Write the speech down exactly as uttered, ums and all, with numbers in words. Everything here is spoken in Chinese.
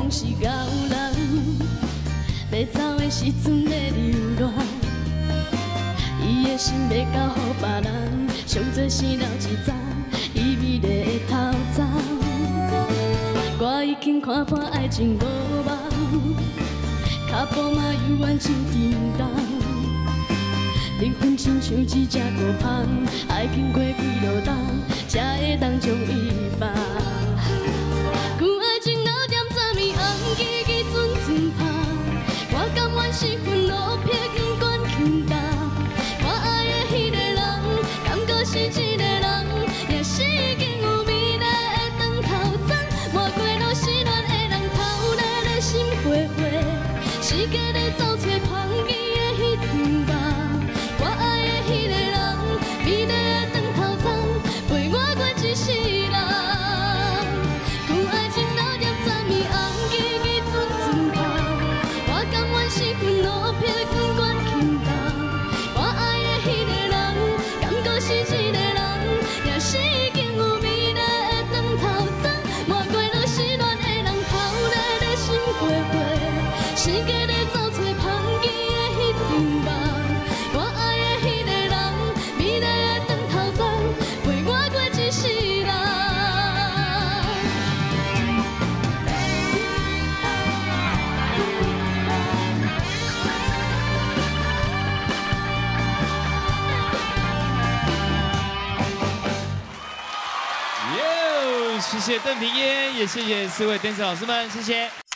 拢是狗人，要走的时阵要流浪，伊的心要交予别人，上做生了一丛，伊美丽的头鬃。我已经看破爱情无望，脚步嘛犹原真沉重。灵魂亲像一只孤芳，爱经过几落冬，才会当将伊放。旧爱情老店昨暝红记记阵阵香，我甘愿是份落魄光管轻重。我爱的迄个人，敢搁是一个人，也是已经有美丽的长头鬃。抹过落失恋的人，头来的心灰灰，时间在走找香记的迄场梦。我爱的迄个人，美丽的长头鬃，陪我过一世人。旧爱情老店昨暝红记记阵阵香，我甘愿是份落魄光管轻重。我爱的迄个人，敢搁是一个人，也是已经有美丽的长头鬃。抹过落失恋的人，头来的心灰灰，时间在走找香记的迄场梦。我爱的迄个人，美丽的长头鬃，陪我过一世人。 耶！谢谢邓平嫣，也谢谢四位 dancer 老师们，谢谢。